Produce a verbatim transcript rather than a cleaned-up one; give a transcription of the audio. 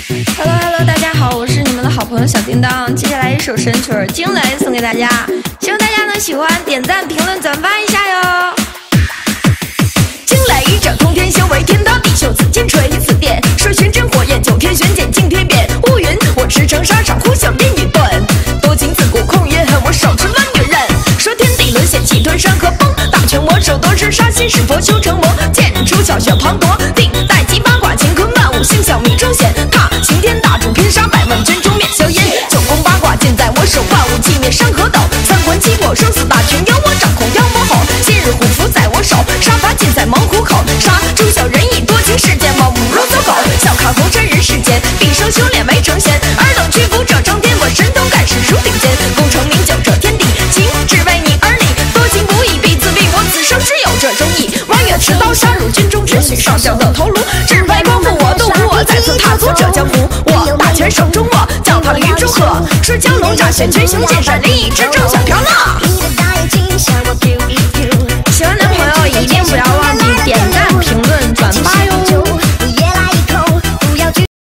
Hello Hello， 大家好，我是你们的好朋友小叮当。接下来一首神曲《惊雷》送给大家，希望大家能喜欢，点赞、评论、转发一下哟。 惊雷这通天修为，天塌地秀，紫金锤，紫电水玄真火焰，九天玄剑惊天变。乌云我驰骋沙场，呼啸电一段，多情自古空余恨，我手持万女刃。说天地沦陷，气吞山河崩，大权我手夺是杀心，是佛修成魔，剑出小血滂沱，定待击八卦乾坤万物星象迷中显，踏擎天大柱拼杀百万军中灭硝烟，九宫八卦剑在我手，万物寂灭山河倒，三魂七魄生死大权由我掌控，妖魔吼，今日虎符在我手，杀伐尽在猛虎口，杀诸小人意，多情世间我侮辱走狗，笑看红尘人世间，毕生修炼没成仙，尔等屈服这张天，我神通盖世数顶尖，功成名就这天地，情只为你而立，多情不义必自毙，我此生只有这忠义，弯月持刀杀入军中，只许上校的头颅，只为光复我斗苦，我再次踏足这江湖，我大权手中握，脚踏鱼中鹤，水蛟龙乍现群雄剑闪，林一之中想